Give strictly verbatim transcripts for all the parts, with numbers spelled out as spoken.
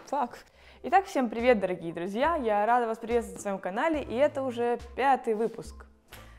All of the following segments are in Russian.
Фак. Итак, всем привет, дорогие друзья! Я рада вас приветствовать на своем канале, и это уже пятый выпуск.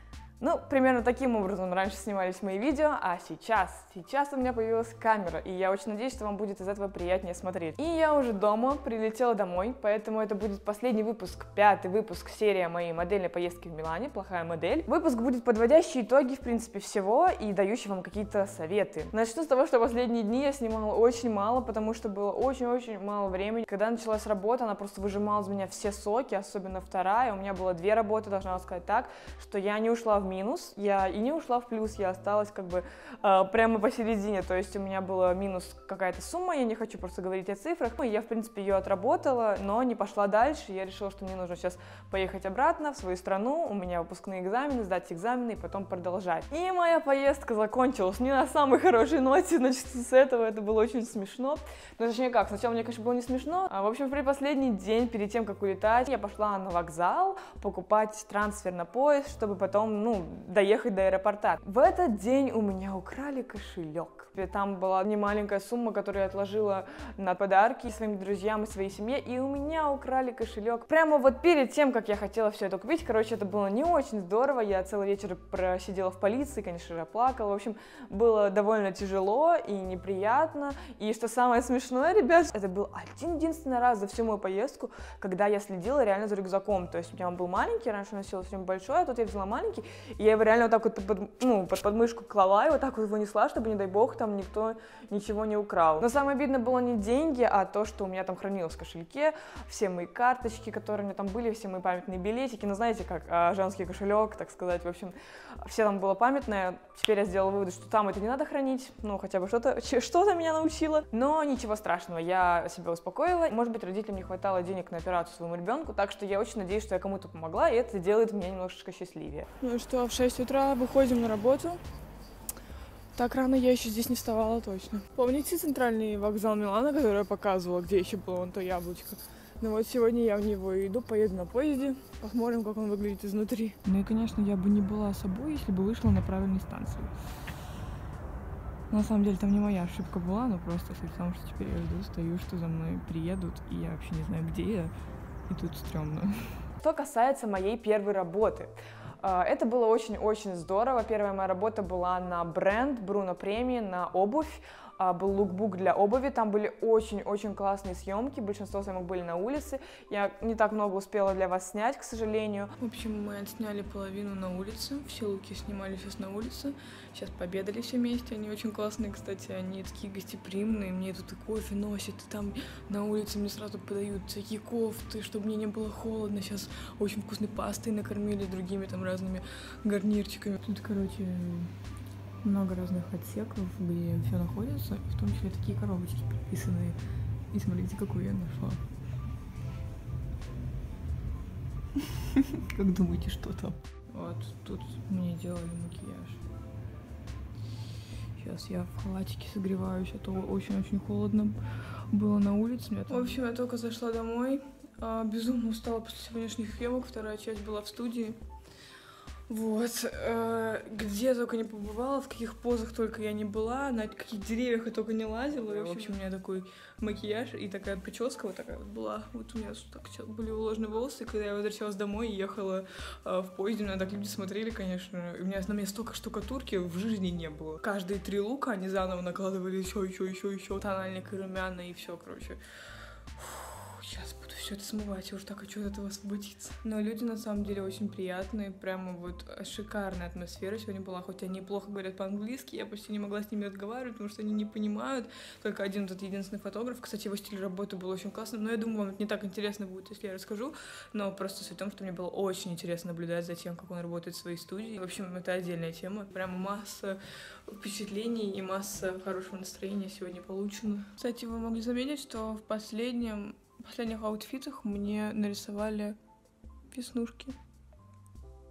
Ну, примерно таким образом раньше снимались мои видео, а сейчас, сейчас у меня появилась камера, и я очень надеюсь, что вам будет из этого приятнее смотреть. И я уже дома, прилетела домой, поэтому это будет последний выпуск, пятый выпуск, серия моей модельной поездки в Милане, плохая модель. Выпуск будет подводящий итоги, в принципе, всего, и дающий вам какие-то советы. Начну с того, что последние дни я снимала очень мало, потому что было очень-очень мало времени. Когда началась работа, она просто выжимала из меня все соки, особенно вторая. У меня было две работы, должна сказать так, что я не ушла в минус, я и не ушла в плюс, я осталась как бы э, прямо посередине, то есть у меня была минус какая-то сумма, я не хочу просто говорить о цифрах, ну, я в принципе ее отработала, но не пошла дальше, я решила, что мне нужно сейчас поехать обратно в свою страну, у меня выпускные экзамены, сдать экзамены и потом продолжать. И моя поездка закончилась не на самой хорошей ноте, начну с этого, это было очень смешно, но точнее как, сначала мне, конечно, было не смешно, а в общем, в предпоследний день, перед тем, как улетать, я пошла на вокзал покупать трансфер на поезд, чтобы потом, ну, доехать до аэропорта. В этот день у меня украли кошелек. Там была немаленькая сумма, которую я отложила на подарки своим друзьям и своей семье, и у меня украли кошелек. Прямо вот перед тем, как я хотела все это купить, короче, это было не очень здорово, я целый вечер просидела в полиции, конечно же, плакала, в общем, было довольно тяжело и неприятно, и что самое смешное, ребят, это был один-единственный раз за всю мою поездку, когда я следила реально за рюкзаком, то есть у меня он был маленький, раньше носила все время большой, а тут я взяла маленький, и я его реально вот так вот под, ну, под подмышку клала и вот так вот его несла, чтобы, не дай бог, там никто ничего не украл. Но самое обидное было не деньги, а то, что у меня там хранилось в кошельке, все мои карточки, которые у меня там были, все мои памятные билетики, ну, знаете, как а, женский кошелек, так сказать, в общем, все там было памятное. Теперь я сделала вывод, что там это не надо хранить, ну, хотя бы что-то что-то меня научило, но ничего страшного, я себя успокоила. Может быть, родителям не хватало денег на операцию своему ребенку, так что я очень надеюсь, что я кому-то помогла, и это делает меня немножечко счастливее. Ну что, в шесть утра выходим на работу. Так рано я еще здесь не вставала точно. Помните центральный вокзал Милана, который я показывала, где еще было вон то яблочко? Ну вот сегодня я в него иду, поеду на поезде, посмотрим, как он выглядит изнутри. Ну и, конечно, я бы не была собой, если бы вышла на правильной станции. На самом деле там не моя ошибка была, но просто суть в том, что теперь я жду, стою, что за мной приедут, и я вообще не знаю, где я, и тут стрёмно. Что касается моей первой работы. Это было очень-очень здорово. Первая моя работа была на бренд Bruno Premi, на обувь. Был лукбук для обуви, там были очень-очень классные съемки, большинство съемок были на улице, я не так много успела для вас снять, к сожалению. В общем, мы отсняли половину на улице, все луки снимали сейчас на улице, сейчас пообедали все вместе, они очень классные, кстати, они такие гостеприимные, мне тут и кофе носят, и там на улице мне сразу подают всякие кофты, чтобы мне не было холодно, сейчас очень вкусной пастой накормили, другими там разными гарнирчиками. Тут, короче, много разных отсеков, где все находится, в том числе такие коробочки подписанные. И смотрите, какую я нашла. Как думаете, что там? Вот, тут мне делали макияж. Сейчас я в халатике согреваюсь, а то очень-очень холодно было на улице. В общем, я только зашла домой, безумно устала после сегодняшних съемок, вторая часть была в студии. Вот, э, где я только не побывала, в каких позах только я не была, на каких деревьях я только не лазила. И, в общем, у меня такой макияж и такая прическа вот такая вот была. Вот у меня так были уложены волосы, когда я возвращалась домой и ехала э, в поезде, на меня так люди смотрели, конечно. У меня на мне столько штукатурки в жизни не было. Каждые три лука они заново накладывали еще, еще, еще, еще. Тональник и румяна и все, короче. Сейчас буду все это смывать, я уже так хочу от этого освободиться. Но люди на самом деле очень приятные, прямо вот шикарная атмосфера сегодня была, хоть они плохо говорят по-английски, я почти не могла с ними разговаривать, потому что они не понимают. Только один этот единственный фотограф, кстати, его стиль работы был очень классный, но я думаю, вам это не так интересно будет, если я расскажу, но просто суть в том, что мне было очень интересно наблюдать за тем, как он работает в своей студии. В общем, это отдельная тема, прямо масса впечатлений и масса хорошего настроения сегодня получено. Кстати, вы могли заметить, что в последнем В последних аутфитах мне нарисовали веснушки.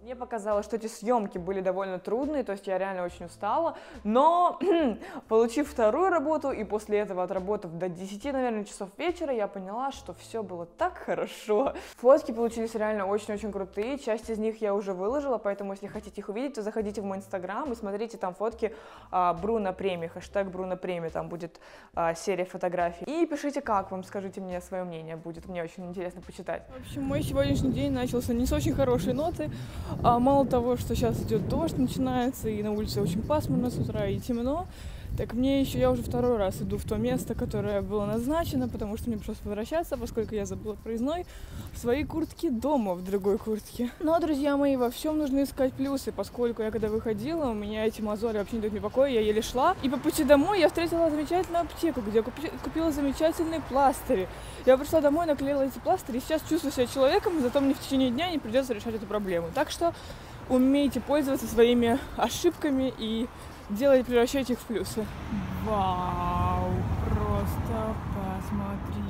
Мне показалось, что эти съемки были довольно трудные, то есть я реально очень устала, но получив вторую работу и после этого отработав до десяти, наверное, часов вечера, я поняла, что все было так хорошо. Фотки получились реально очень-очень крутые, часть из них я уже выложила, поэтому если хотите их увидеть, то заходите в мой инстаграм и смотрите там фотки а, Бруно Премии, хэштег Бруно Премии, там будет а, серия фотографий. И пишите, как вам, скажите мне свое мнение, будет мне очень интересно почитать. В общем, мой сегодняшний день начался не с очень хорошей ноты. А мало того, что сейчас идет дождь, начинается, и на улице очень пасмурно с утра и темно, так мне еще, я уже второй раз иду в то место, которое было назначено, потому что мне пришлось возвращаться, поскольку я забыла проездной в своей куртке дома, в другой куртке. Но, друзья мои, во всем нужно искать плюсы, поскольку я когда выходила, у меня эти мозоли вообще не дают мне покоя, я еле шла, и по пути домой я встретила замечательную аптеку, где купи, купила замечательные пластыри. Я пришла домой, наклеила эти пластыри, и сейчас чувствую себя человеком, зато мне в течение дня не придется решать эту проблему. Так что умейте пользоваться своими ошибками и делать, превращать их в плюсы. Вау, просто посмотрите.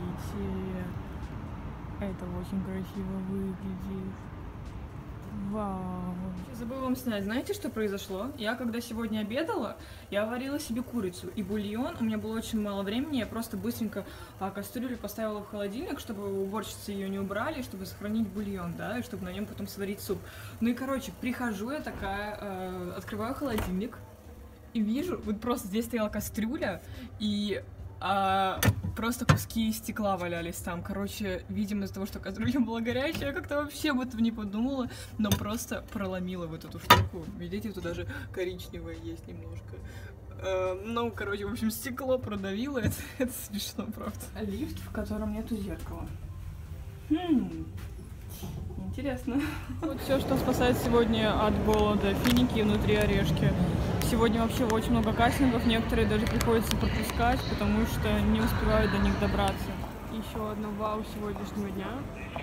Это очень красиво выглядит. Вау. Я забыла вам снять. Знаете, что произошло? Я когда сегодня обедала, я варила себе курицу и бульон. У меня было очень мало времени. Я просто быстренько а, кастрюлю поставила в холодильник, чтобы уборщицы ее не убрали, чтобы сохранить бульон, да, и чтобы на нем потом сварить суп. Ну и, короче, прихожу я такая, э, открываю холодильник и вижу, вот просто здесь стояла кастрюля, и а, просто куски стекла валялись там. Короче, видимо, из-за того, что кастрюля была горячая, я как-то вообще об этом не подумала, но просто проломила вот эту штуку. Видите, тут даже коричневое есть немножко. А, ну, короче, в общем, стекло продавило, это, это смешно, правда. Лифт, в котором нету зеркала. Хм. Интересно. Вот все, что спасает сегодня от голода. Финики внутри орешки. Сегодня вообще очень много кастингов, некоторые даже приходится пропускать, потому что не успевают до них добраться. Еще одно вау сегодняшнего дня.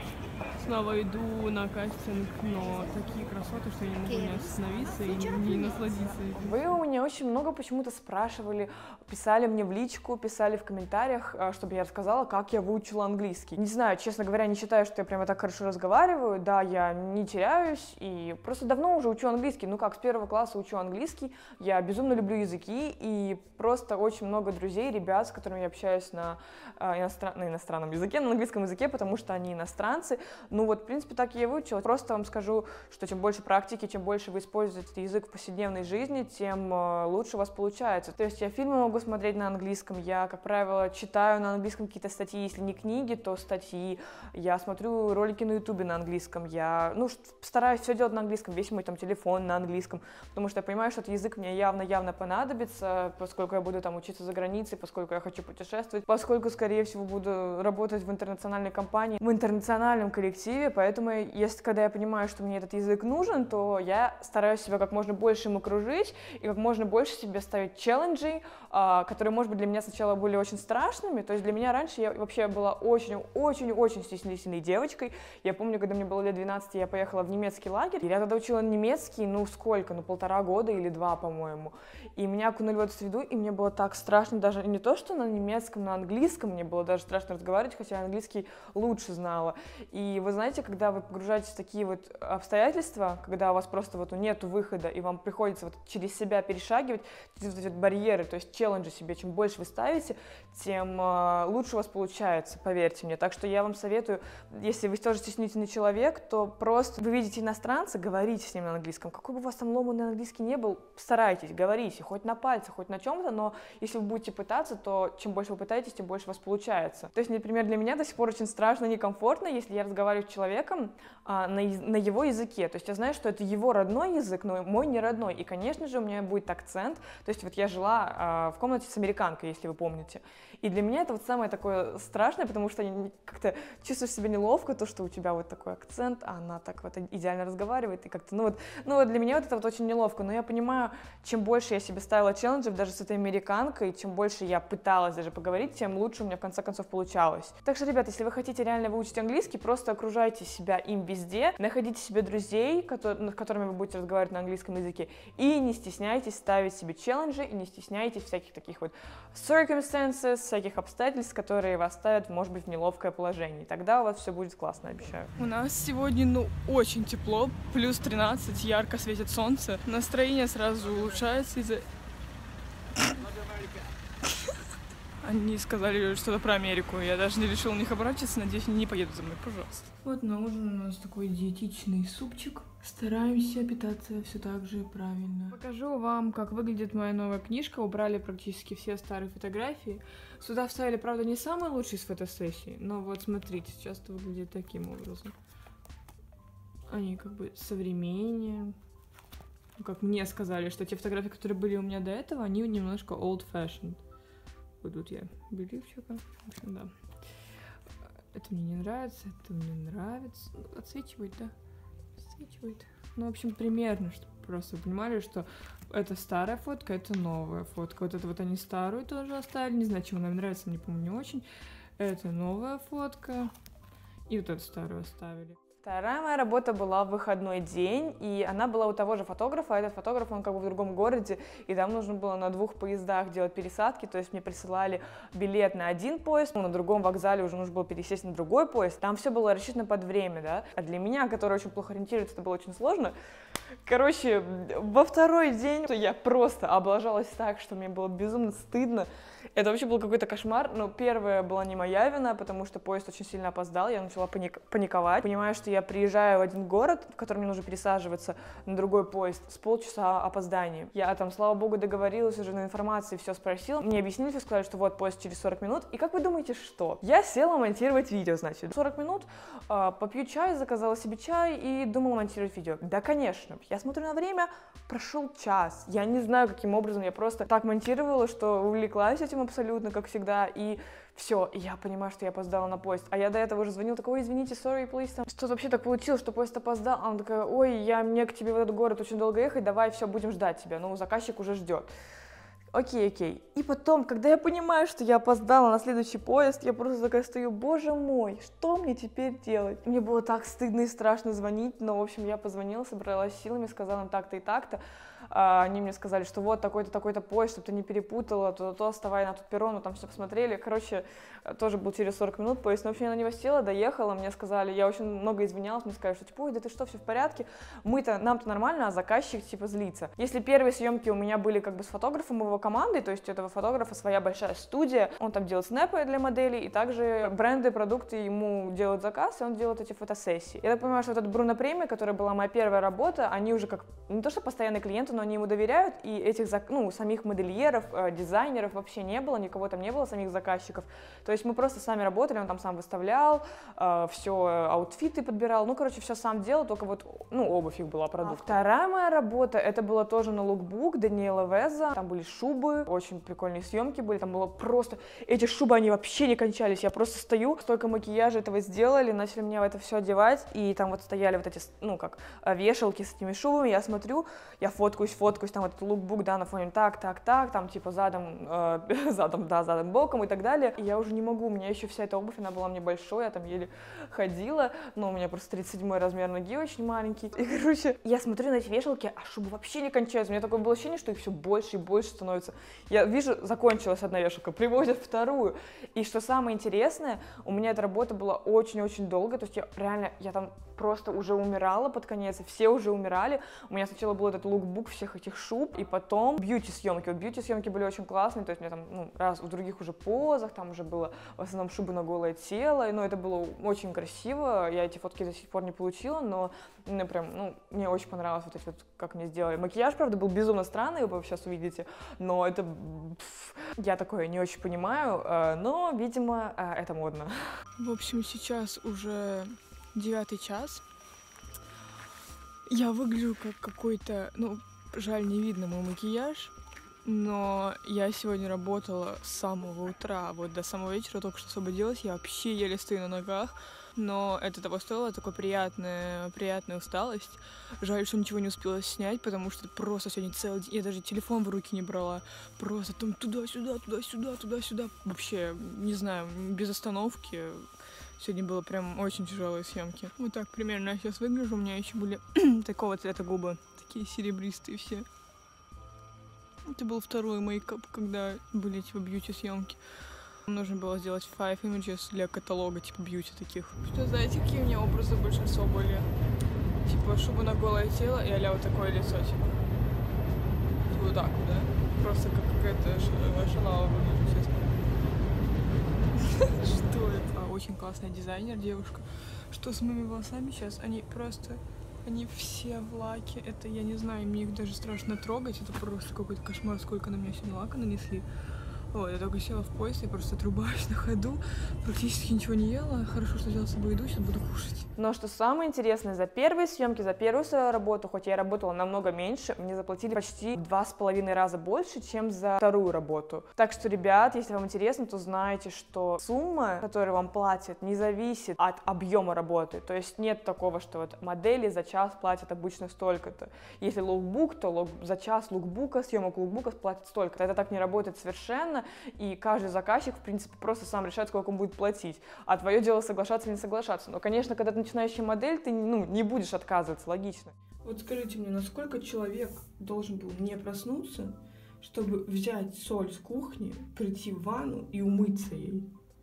Снова иду на кастинг, но такие красоты, что я не могу не остановиться и не насладиться. Вы у меня очень много почему-то спрашивали, писали мне в личку, писали в комментариях, чтобы я рассказала, как я выучила английский. Не знаю, честно говоря, не считаю, что я прямо так хорошо разговариваю. Да, я не теряюсь и просто давно уже учу английский. Ну как, с первого класса учу английский. Я безумно люблю языки и просто очень много друзей, ребят, с которыми я общаюсь на, иностран... на иностранном языке, на английском языке, потому что они иностранцы. Ну вот, в принципе, так я и выучила. Просто вам скажу, что чем больше практики, чем больше вы используете язык в повседневной жизни, тем лучше у вас получается. То есть я фильмы могу смотреть на английском, я, как правило, читаю на английском какие-то статьи, если не книги, то статьи. Я смотрю ролики на ютубе на английском, я, ну, стараюсь все делать на английском, весь мой там телефон на английском, потому что я понимаю, что этот язык мне явно-явно понадобится, поскольку я буду там учиться за границей, поскольку я хочу путешествовать, поскольку, скорее всего, буду работать в интернациональной компании, в интернациональном коллективе. Поэтому, если, когда я понимаю, что мне этот язык нужен, то я стараюсь себя как можно больше им окружить и как можно больше себе ставить челленджей, которые, может быть, для меня сначала были очень страшными. То есть для меня раньше я вообще была очень-очень-очень стеснительной девочкой. Я помню, когда мне было лет двенадцать, я поехала в немецкий лагерь. Я тогда учила немецкий, ну сколько, ну полтора года или два, по-моему. И меня окунули в эту среду, и мне было так страшно, даже не то, что на немецком, на английском, мне было даже страшно разговаривать, хотя я английский лучше знала. И вы знаете, когда вы погружаетесь в такие вот обстоятельства, когда у вас просто вот нету выхода, и вам приходится вот через себя перешагивать через эти барьеры, то есть челленджи себе, чем больше вы ставите, тем э, лучше у вас получается, поверьте мне. Так что я вам советую, если вы тоже стеснительный человек, то просто вы видите иностранца, говорите с ним на английском. Какой бы у вас там ломаный английский не был, старайтесь, говорите, хоть на пальцах, хоть на чем-то, но если вы будете пытаться, то чем больше вы пытаетесь, тем больше у вас получается. То есть, например, для меня до сих пор очень страшно, некомфортно, если я разговариваю с человеком а, на, на его языке. То есть я знаю, что это его родной язык, но мой не родной. И, конечно же, у меня будет акцент. То есть вот я жила а, в комнате с американкой, если вы помните. И для меня это вот самое такое страшное, потому что как-то чувствуешь себя неловко, то, что у тебя вот такой акцент, а она так вот идеально разговаривает. И как-то, ну вот, ну вот для меня вот это вот очень неловко. Но я понимаю, чем больше я себе ставила челленджев, даже с этой американкой, чем больше я пыталась даже поговорить, тем лучше у меня в конце концов получалось. Так что, ребят, если вы хотите реально выучить английский, просто окружите окружайте себя им везде, находите себе друзей, которые, с которыми вы будете разговаривать на английском языке, и не стесняйтесь ставить себе челленджи, и не стесняйтесь всяких таких вот circumstances, всяких обстоятельств, которые вас ставят, может быть, в неловкое положение. Тогда у вас все будет классно, обещаю. У нас сегодня, ну, очень тепло, плюс тринадцать, ярко светит солнце, настроение сразу улучшается из-за... Они сказали что-то про Америку, я даже не решила на них оборачиваться, надеюсь, они не поедут за мной, пожалуйста. Вот на ужин у нас такой диетичный супчик. Стараемся питаться все так же правильно. Покажу вам, как выглядит моя новая книжка. Убрали практически все старые фотографии. Сюда вставили, правда, не самые лучшие из фотосессий, но вот смотрите, сейчас это выглядит таким образом. Они как бы современнее. Как мне сказали, что те фотографии, которые были у меня до этого, они немножко old-fashioned. Вот тут я беливчика. В общем, да. Это мне не нравится, это мне нравится. Отсвечивает, да? Отсвечивает. Ну, в общем, примерно, чтобы просто вы понимали, что это старая фотка, это новая фотка. Вот это вот они старую тоже оставили. Не знаю, чему нам нравится, мне, по-моему, не очень. Это новая фотка. И вот эту старую оставили. Вторая моя работа была в выходной день, и она была у того же фотографа, а этот фотограф, он как бы в другом городе, и там нужно было на двух поездах делать пересадки, то есть мне присылали билет на один поезд, но на другом вокзале уже нужно было пересесть на другой поезд, там все было рассчитано под время, да, а для меня, которая очень плохо ориентируется, это было очень сложно. Короче, во второй день я просто облажалась так, что мне было безумно стыдно. Это вообще был какой-то кошмар, но первая была не моя вина, потому что поезд очень сильно опоздал, я начала паник- паниковать. Понимаю, что я приезжаю в один город, в котором мне нужно пересаживаться на другой поезд, с полчаса опозданием. Я там, слава богу, договорилась уже на информации, все спросила. Мне объяснили, все сказали, что вот поезд через сорок минут. И как вы думаете, что? Я села монтировать видео, значит. сорок минут, э, попью чай, заказала себе чай и думала монтировать видео. Да, конечно. Я смотрю на время, прошел час. Я не знаю, каким образом, я просто так монтировала, что увлеклась этим абсолютно, как всегда, и все, я понимаю, что я опоздала на поезд. А я до этого уже звонила, такой, извините, sorry, please, там что-то вообще так получилось, что поезд опоздал. А она такая, ой, я, мне к тебе в этот город очень долго ехать, давай, все, будем ждать тебя. Ну, заказчик уже ждет. Окей, окей. И потом, когда я понимаю, что я опоздала на следующий поезд, я просто такая стою, боже мой, что мне теперь делать? Мне было так стыдно и страшно звонить, но, в общем, я позвонила, собралась силами, сказала им так-то и так-то. А, они мне сказали, что вот такой-то, такой-то поезд, чтобы ты не перепутала, то-то, вставай на тот перрон, ну, там все посмотрели. Короче, тоже был через сорок минут поезд, но, в общем, я на него села, доехала, мне сказали, я очень много извинялась, мне сказали, что, типа, ой, да ты что, все в порядке? Мы-то, нам-то нормально, а заказчик, типа, злится. Если первые съемки у меня были, как бы, с фотографом его командой, то есть у этого фотографа своя большая студия, он там делает снэпы для моделей, и также бренды, продукты ему делают заказ, и он делает эти фотосессии. Я так понимаю, что вот эта Бруно Премия, которая была моя первая работа, они уже как, не то что постоянные клиенты, но они ему доверяют, и этих, ну, самих модельеров, э, дизайнеров вообще не было, никого там не было, самих заказчиков. То есть мы просто сами работали, он там сам выставлял, э, все, аутфиты подбирал, ну, короче, все сам делал, только вот, ну, обувь их была, продукт. А вторая моя работа, это было тоже на лукбук Даниэла Веза, там были шубы, очень прикольные съемки были, там было просто, эти шубы, они вообще не кончались, я просто стою, столько макияжа этого сделали, начали меня в это все одевать, и там вот стояли вот эти, ну, как, вешалки с этими шубами, я смотрю, я фоткаюсь, фоткаюсь, там вот этот лукбук, да, на фоне так, так, так, там типа задом, э, задом, да, задом, боком и так далее. И я уже не могу, у меня еще вся эта обувь, она была мне большой, я там еле ходила, но у меня просто тридцать седьмой размер ноги очень маленький. И, короче, я смотрю на эти вешалки, а шубы вообще не кончаются. У меня такое было ощущение, что их все больше и больше становится. Я вижу, закончилась одна вешалка, привозят вторую. И что самое интересное, у меня эта работа была очень-очень долго, то есть я реально, я там просто уже умирала под конец, все уже умирали. У меня сначала был этот лукбук всех этих шуб, и потом бьюти-съемки. Вот бьюти-съемки были очень классные, то есть у меня там, ну, раз в других уже позах, там уже было в основном шубы на голое тело, но это было очень красиво, я эти фотки до сих пор не получила, но, ну, прям, ну, мне очень понравилось вот эти вот, как мне сделали. Макияж, правда, был безумно странный, вы сейчас увидите, но это, пф, я такое не очень понимаю, но, видимо, это модно. В общем, сейчас уже девятый час. Я выгляжу как какой-то, ну, жаль, не видно мой макияж, но я сегодня работала с самого утра, вот до самого вечера только что освободилась, я вообще еле стою на ногах, но это того стоило, такая приятная, приятная усталость. Жаль, что ничего не успела снять, потому что просто сегодня целый день, я даже телефон в руки не брала, просто там туда-сюда, туда-сюда, туда-сюда, вообще, не знаю, без остановки. Сегодня было прям очень тяжелые съемки. Вот так примерно я сейчас выгляжу. У меня еще были такого цвета губы, такие серебристые все. Это был второй мейкап, когда были типа бьюти-съемки. Нужно было сделать five images для каталога, типа бьюти таких. Что, знаете, какие у меня образы большинство были? Типа, чтобы на голое тело и а-ля вот такое лицо, типа. Вот так вот, да? Просто как какая-то шалава выглядит, честно. Что это? Очень классный дизайнер, девушка. Что с моими волосами сейчас? Они просто... Они все в лаке. Это, я не знаю, мне их даже страшно трогать. Это просто какой-то кошмар, сколько на меня сегодня лака нанесли. Вот, я только села в поезд, я просто отрубаюсь на ходу, практически ничего не ела. Хорошо, что взяла с собой еду, сейчас буду кушать. Но что самое интересное, за первые съемки, за первую свою работу, хоть я работала намного меньше, мне заплатили почти в два с половиной раза больше, чем за вторую работу. Так что, ребят, если вам интересно, то знайте, что сумма, которую вам платят, не зависит от объема работы. То есть нет такого, что вот модели за час платят обычно столько-то. Если лукбук, то лук... за час лукбука, съемок лукбука платят столько-то. Это так не работает совершенно. И каждый заказчик, в принципе, просто сам решает, сколько он будет платить. А твое дело соглашаться или не соглашаться. Но, конечно, когда ты начинающая модель, ты ну, не будешь отказываться, логично. Вот скажите мне, насколько человек должен был не проснуться, чтобы взять соль с кухни, прийти в ванну и умыться ей?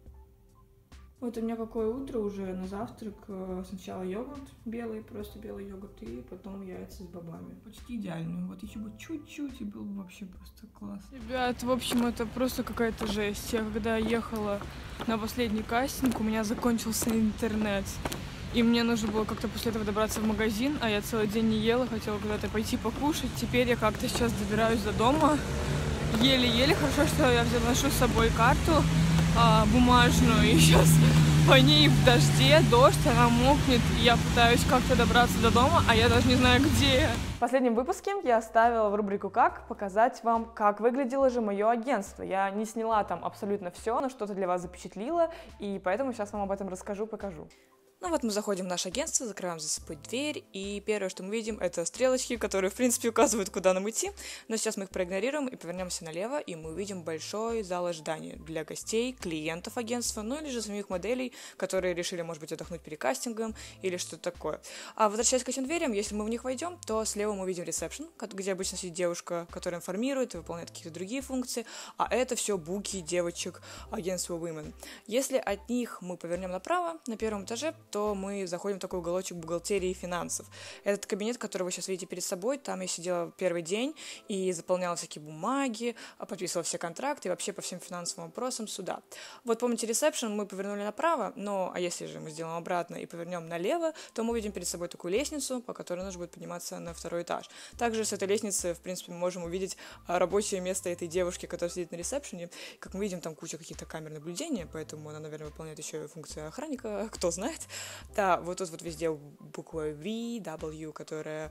Вот у меня какое утро уже на завтрак. Сначала йогурт белый, просто белый йогурт, и потом яйца с бобами. Почти идеально. Вот еще бы чуть-чуть, и был бы вообще просто класс. Ребят, в общем, это просто какая-то жесть. Я когда ехала на последний кастинг, у меня закончился интернет. И мне нужно было как-то после этого добраться в магазин, а я целый день не ела, хотела куда-то пойти покушать. Теперь я как-то сейчас добираюсь до дома. Еле-еле, хорошо, что я взяла ношу с собой карту а, бумажную, и сейчас по ней в дожде, дождь, она мокнет, и я пытаюсь как-то добраться до дома, а я даже не знаю, где. В последнем выпуске я оставила в рубрику «Как» показать вам, как выглядело же мое агентство. Я не сняла там абсолютно все, но что-то для вас запечатлила, и поэтому сейчас вам об этом расскажу, покажу. Ну вот мы заходим в наше агентство, закрываем за собой дверь, и первое, что мы видим, это стрелочки, которые, в принципе, указывают, куда нам идти. Но сейчас мы их проигнорируем и повернемся налево, и мы увидим большой зал ожидания для гостей, клиентов агентства, ну или же самих моделей, которые решили, может быть, отдохнуть перед кастингом или что-то такое. А возвращаясь к этим дверям, если мы в них войдем, то слева мы видим ресепшн, где обычно сидит девушка, которая информирует и выполняет какие-то другие функции, а это все буки девочек агентства Women. Если от них мы повернем направо, на первом этаже, то мы заходим в такой уголочек бухгалтерии и финансов. Этот кабинет, который вы сейчас видите перед собой, там я сидела первый день и заполняла всякие бумаги, подписывала все контракты и вообще по всем финансовым вопросам сюда. Вот помните ресепшн, мы повернули направо, но а если же мы сделаем обратно и повернем налево, то мы увидим перед собой такую лестницу, по которой нужно будет подниматься на второй этаж. Также с этой лестницы, в принципе, мы можем увидеть рабочее место этой девушки, которая сидит на ресепшене. Как мы видим, там куча каких-то камер наблюдения, поэтому она, наверное, выполняет еще и функцию охранника, кто знает. Да, вот тут вот везде буква V, W, которая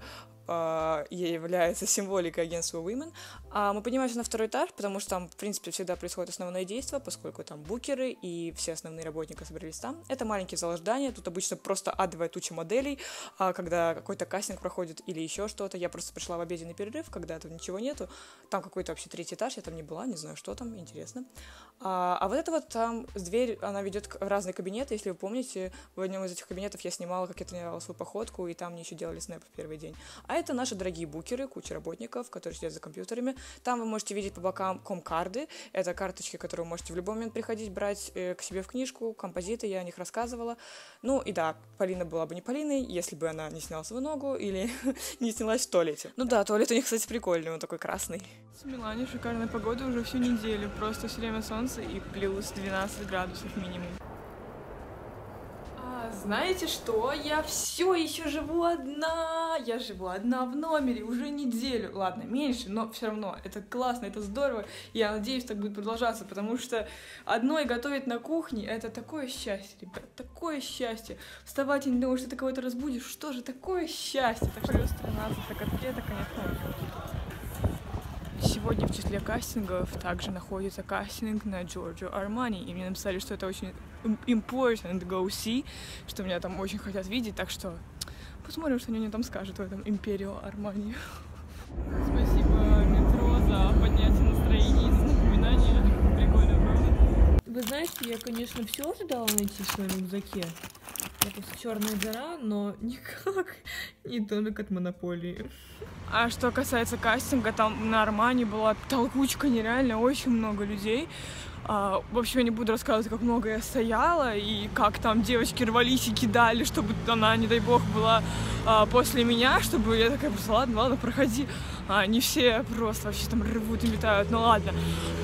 э, является символикой агентства Women. А мы поднимаемся на второй этаж, потому что там, в принципе, всегда происходит основное действие, поскольку там букеры и все основные работники собрались там. Это маленький зал ожидания, тут обычно просто адовая туча моделей, а когда какой-то кастинг проходит или еще что-то. Я просто пришла в обеденный перерыв, когда там ничего нету. Там какой-то вообще третий этаж, я там не была, не знаю, что там, интересно. А, а вот это вот там дверь, она ведет в разные кабинеты, если вы помните, в одном из этих кабинетов я снимала, как я тренировала свою походку, и там мне еще делали снэп в первый день. А это наши дорогие букеры, куча работников, которые сидят за компьютерами. Там вы можете видеть по бокам ком-карды. Это карточки, которые вы можете в любой момент приходить, брать э, к себе в книжку, композиты, я о них рассказывала. Ну и да, Полина была бы не Полиной, если бы она не сняла свою ногу или не снялась в туалете. Ну да, туалет у них, кстати, прикольный, он такой красный. В Милане шикарная погода уже всю неделю, просто все время солнце и плюс двенадцать градусов минимум. Знаете что? Я все еще живу одна. Я живу одна в номере уже неделю. Ладно, меньше, но все равно. Это классно, это здорово. Я надеюсь, так будет продолжаться, потому что одной готовить на кухне — это такое счастье, ребят. Такое счастье. Вставать и не думать, что ты кого-то разбудишь. Что же такое счастье? Так что плюс тринадцать, так это, конечно. Сегодня в числе кастингов также находится кастинг на Giorgio Armani, и мне написали, что это очень important go see, что меня там очень хотят видеть, так что посмотрим, что они мне там скажут в этом Imperial Armani. Спасибо, метро, за поднятие настроения и за напоминание. Прикольно, правда? Вы знаете, я, конечно, все ожидала найти в своем рюкзаке. Это черная дыра, но никак не домик от Монополии. А что касается кастинга, там на Армани была толкучка нереально, очень много людей. А, в общем, я не буду рассказывать, как много я стояла и как там девочки рвались и кидали, чтобы она, не дай бог, была а, после меня, чтобы я такая, просто ладно, ладно, проходи. А, не все просто вообще там рвут и метают, ну ладно.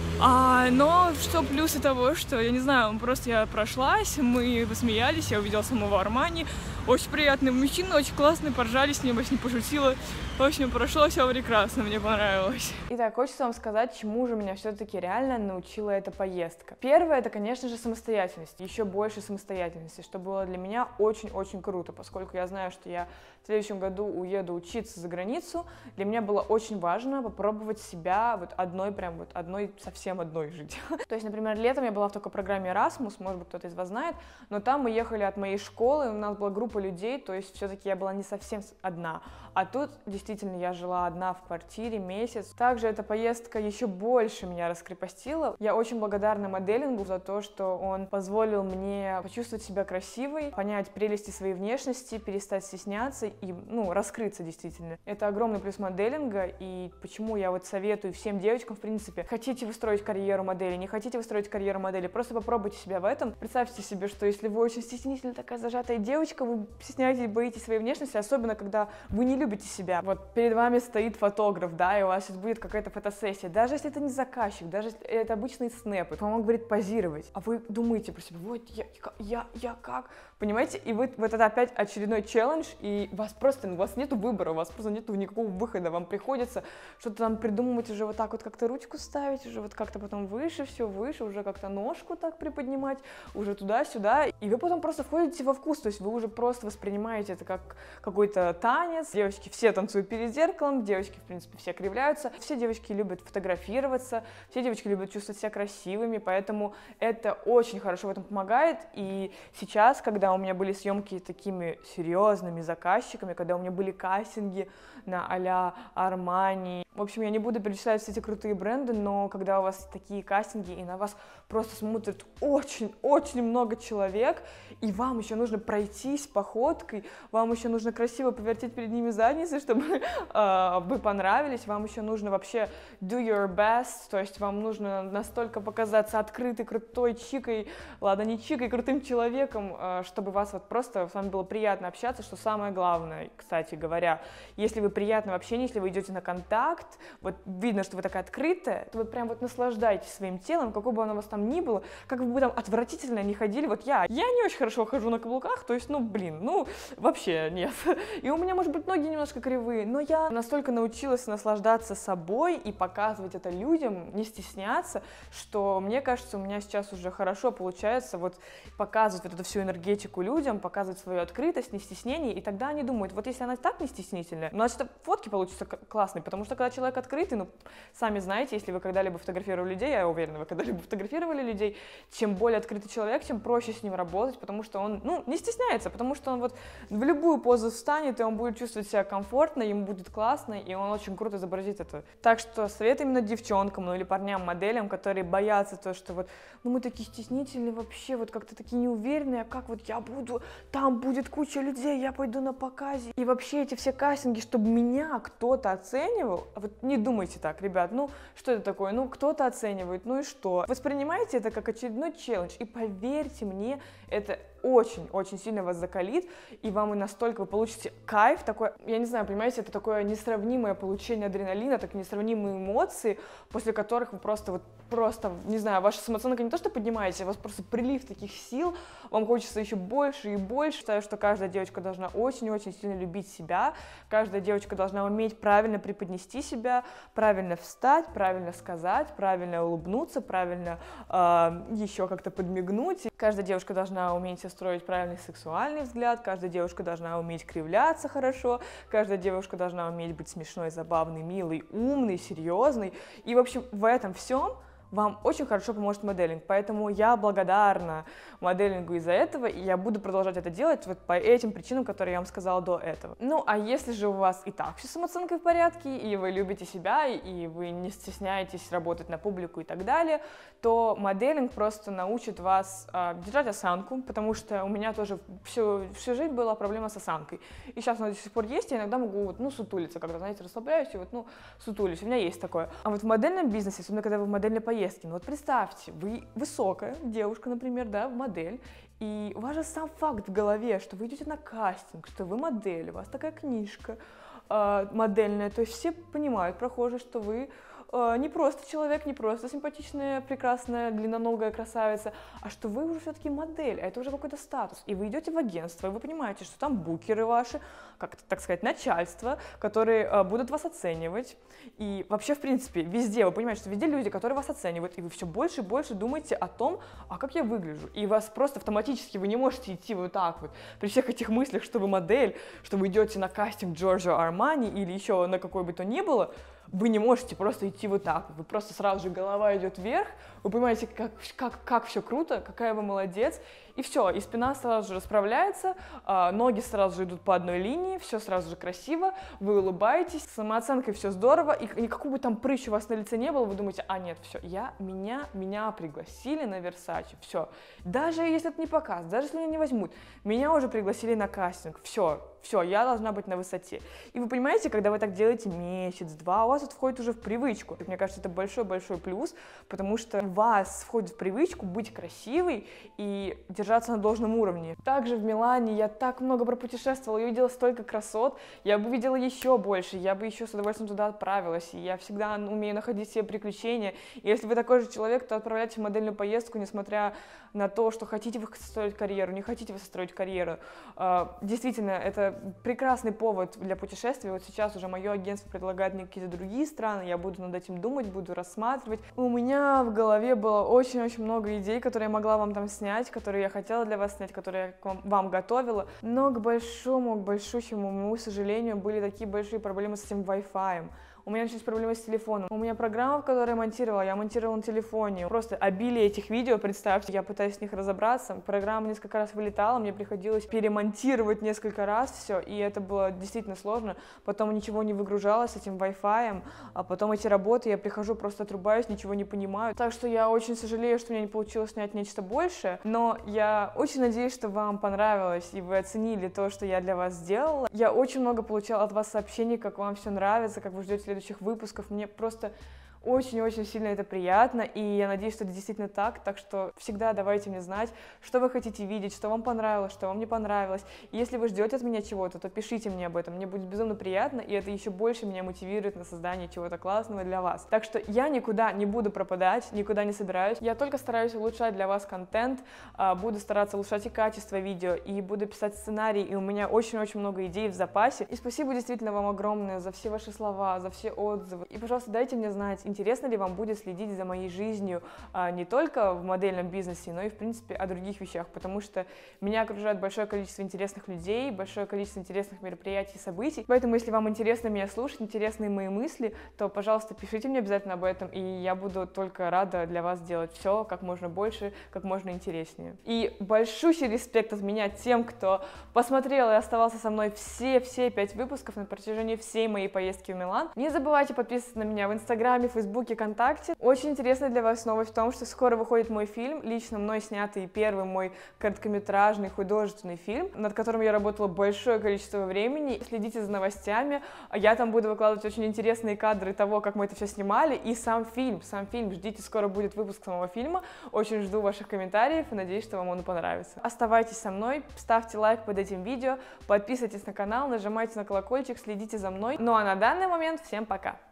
А, но что плюсы того, что, я не знаю, просто я прошлась, мы посмеялись, я увидела самого Армани. Очень приятный мужчина, очень классный, поржали с ним, очень пошутила. В общем, прошло все прекрасно, мне понравилось. Итак, хочется вам сказать, чему же меня все-таки реально научила эта поездка. Первое, это, конечно же, самостоятельность, еще больше самостоятельности, что было для меня очень-очень круто, поскольку я знаю, что я в следующем году уеду учиться за границу. Для меня было очень важно попробовать себя вот одной, прям вот одной, совсем одной жить. То есть, например, летом я была в такой программе Erasmus, может быть, кто-то из вас знает, но там мы ехали от моей школы, у нас была группа людей, то есть все-таки я была не совсем одна. А тут действительно я жила одна в квартире месяц. Также эта поездка еще больше меня раскрепостила. Я очень благодарна моделингу за то, что он позволил мне почувствовать себя красивой, понять прелести своей внешности, перестать стесняться и, ну, раскрыться действительно. Это огромный плюс моделинга, и почему я вот советую всем девочкам, в принципе, хотите вы строить карьеру модели, не хотите вы строить карьеру модели, просто попробуйте себя в этом. Представьте себе, что если вы очень стеснительная, такая зажатая девочка, вы стесняетесь, боитесь своей внешности, особенно когда вы не любите себя. Вот перед вами стоит фотограф, да, и у вас сейчас будет какая-то фотосессия. Даже если это не заказчик, даже если это обычные снэпы, то он говорит позировать, а вы думаете про себя, вот я, я, я как, понимаете? И вы, вот это опять очередной челлендж, и у вас просто, у вас нету выбора, у вас просто нету никакого выхода, вам приходится что-то там придумывать, уже вот так вот как-то ручку ставить, уже вот как-то потом выше, все выше, уже как-то ножку так приподнимать, уже туда-сюда, и вы потом просто входите во вкус, то есть вы уже просто воспринимаете это как какой-то танец. Девочки все танцуют перед зеркалом, девочки, в принципе, все кривляются, все девочки любят фотографироваться, все девочки любят чувствовать себя красивыми, поэтому это очень хорошо в этом помогает. И сейчас, когда у меня были съемки такими серьезными заказчиками, когда у меня были кастинги на а-ля Armani, в общем, я не буду перечислять все эти крутые бренды, но когда у вас такие кастинги и на вас просто смотрит очень-очень много человек, и вам еще нужно пройтись походкой, вам еще нужно красиво повертеть перед ними задницей, чтобы э, вы понравились, вам еще нужно вообще do your best, то есть вам нужно настолько показаться открытой, крутой, чикой, ладно, не чикой, крутым человеком, э, чтобы вас вот просто, с вами было приятно общаться, что самое главное, кстати говоря, если вы приятны в общении, если вы идете на контакт, вот видно, что вы такая открытая, то вы прям вот наслаждаетесь своим телом, какое бы оно у вас там ни было, как бы вы там отвратительно не ходили, вот я, я не очень хорошо хожу на каблуках, то есть, ну, блин, ну, вообще нет. И у меня, может быть, ноги немножко кривые, но я настолько научилась наслаждаться собой и показывать это людям, не стесняться, что, мне кажется, у меня сейчас уже хорошо получается вот показывать вот эту всю энергетику людям, показывать свою открытость, не стеснение, и тогда они думают, вот если она так не стеснительная, значит, фотки получатся классные, потому что когда человек открытый, ну, сами знаете, если вы когда-либо фотографировали людей, я уверена, вы когда-либо фотографировали людей, чем более открытый человек, тем проще с ним работать, потому что он, ну, не стесняется, потому что он вот в любую позу встанет, и он будет чувствовать себя комфортно, ему будет классно, и он очень круто изобразит это. Так что совет именно девчонкам, ну, или парням-моделям, которые боятся то, что вот, ну, мы такие стеснительные вообще, вот как-то такие неуверенные, а как вот я буду, там будет куча людей, я пойду на показе, и вообще эти все кастинги, чтобы меня кто-то оценивал, вот не думайте так, ребят, ну, что это такое, ну, кто-то оценивает, ну и что? Воспринимайте это как очередной челлендж, и поверьте мне, это очень-очень сильно вас закалит, и вам и настолько вы получите кайф такой, я не знаю, понимаете, это такое несравнимое получение адреналина, так несравнимые эмоции, после которых вы просто вот, просто, не знаю, ваша самооценка не то что поднимаете, у вас просто прилив таких сил, вам хочется еще больше и больше. Считаю, что каждая девочка должна очень-очень сильно любить себя, каждая девочка должна уметь правильно преподнести себя, правильно встать, правильно сказать, правильно улыбнуться, правильно э, еще как-то подмигнуть. Каждая девушка должна уметь строить правильный сексуальный взгляд, каждая девушка должна уметь кривляться хорошо, каждая девушка должна уметь быть смешной, забавной, милой, умной, серьезной. И, в общем, в этом всем вам очень хорошо поможет моделинг. Поэтому я благодарна моделингу из-за этого, и я буду продолжать это делать вот по этим причинам, которые я вам сказала до этого. Ну, а если же у вас и так все с самооценкой в порядке, и вы любите себя, и вы не стесняетесь работать на публику и так далее, то моделинг просто научит вас э, держать осанку, потому что у меня тоже всю, всю жизнь была проблема с осанкой. И сейчас она до сих пор есть, я иногда могу, вот, ну, сутулиться, когда, знаете, расслабляюсь, и вот, ну, сутулюсь, у меня есть такое. А вот в модельном бизнесе, особенно когда вы в модельной поездке, ну вот представьте, вы высокая девушка, например, да, модель, и у вас же сам факт в голове, что вы идете на кастинг, что вы модель, у вас такая книжка э, модельная, то есть все понимают, прохожие, что вы э, не просто человек, не просто симпатичная, прекрасная, длинноногая красавица, а что вы уже все-таки модель, а это уже какой-то статус. И вы идете в агентство, и вы понимаете, что там букеры ваши, как так сказать, начальство, которые э, будут вас оценивать. И вообще, в принципе, везде, вы понимаете, что везде люди, которые вас оценивают, и вы все больше и больше думаете о том, а как я выгляжу. И вас просто автоматически, вы не можете идти вот так вот, при всех этих мыслях, что вы модель, что вы идете на кастинг Джорджо Армани или еще на какой бы то ни было, вы не можете просто идти вот так, вы просто сразу же голова идет вверх, вы понимаете, как, как, как все круто, какая вы молодец, и все, и спина сразу же расправляется, а, ноги сразу же идут по одной линии, все сразу же красиво, вы улыбаетесь, с самооценкой все здорово, и, и какой бы там прыщ у вас на лице не было, вы думаете, а нет, все, я, меня, меня пригласили на Versace, все, даже если это не показ, даже если меня не возьмут, меня уже пригласили на кастинг, все, все, я должна быть на высоте. И вы понимаете, когда вы так делаете месяц-два, у вас это входит уже в привычку. Мне кажется, это большой-большой плюс, потому что у вас входит в привычку быть красивой и держаться на должном уровне. Также в Милане я так много пропутешествовала, я видела столько красот, я бы видела еще больше, я бы еще с удовольствием туда отправилась, и я всегда умею находить себе приключения. И если вы такой же человек, то отправляйтесь в модельную поездку, несмотря на то, что хотите вы строить карьеру, не хотите вы строить карьеру. Действительно, это прекрасный повод для путешествий. Вот сейчас уже мое агентство предлагает мне какие-то другие страны, я буду над этим думать, буду рассматривать. У меня в голове было очень-очень много идей, которые я могла вам там снять, которые я хотела для вас снять, которые я вам готовила. Но к большому, к большущему моему сожалению, были такие большие проблемы с этим Wi-Fi. У меня начались проблемы с телефоном. У меня программа, в которой я монтировала, я монтировала на телефоне. Просто обилие этих видео, представьте, я пытаюсь в них разобраться. Программа несколько раз вылетала, мне приходилось перемонтировать несколько раз все, и это было действительно сложно. Потом ничего не выгружалось с этим Wi-Fi, а потом эти работы, я прихожу, просто отрубаюсь, ничего не понимаю. Так что я очень сожалею, что у меня не получилось снять нечто большее, но я очень надеюсь, что вам понравилось, и вы оценили то, что я для вас сделала. Я очень много получала от вас сообщений, как вам все нравится, как вы ждете следующих выпусков. Мне просто очень-очень сильно это приятно, и я надеюсь, что это действительно так, так что всегда давайте мне знать, что вы хотите видеть, что вам понравилось, что вам не понравилось. И если вы ждете от меня чего-то, то пишите мне об этом, мне будет безумно приятно, и это еще больше меня мотивирует на создание чего-то классного для вас. Так что я никуда не буду пропадать, никуда не собираюсь, я только стараюсь улучшать для вас контент, буду стараться улучшать и качество видео, и буду писать сценарий, и у меня очень-очень много идей в запасе. И спасибо действительно вам огромное за все ваши слова, за все отзывы. И, пожалуйста, дайте мне знать, интересно ли вам будет следить за моей жизнью а, не только в модельном бизнесе, но и, в принципе, о других вещах, потому что меня окружает большое количество интересных людей, большое количество интересных мероприятий и событий. Поэтому, если вам интересно меня слушать, интересны мои мысли, то, пожалуйста, пишите мне обязательно об этом, и я буду только рада для вас делать все как можно больше, как можно интереснее. И большущий респект от меня тем, кто посмотрел и оставался со мной все-все пять выпусков на протяжении всей моей поездки в Милан. Не забывайте подписываться на меня в Инстаграме, Фейсбуке, ВКонтакте. Очень интересная для вас новость в том, что скоро выходит мой фильм, лично мной снятый первый мой короткометражный художественный фильм, над которым я работала большое количество времени. Следите за новостями, я там буду выкладывать очень интересные кадры того, как мы это все снимали, и сам фильм, сам фильм, ждите, скоро будет выпуск самого фильма, очень жду ваших комментариев и надеюсь, что вам он понравится. Оставайтесь со мной, ставьте лайк под этим видео, подписывайтесь на канал, нажимайте на колокольчик, следите за мной. Ну а на данный момент всем пока!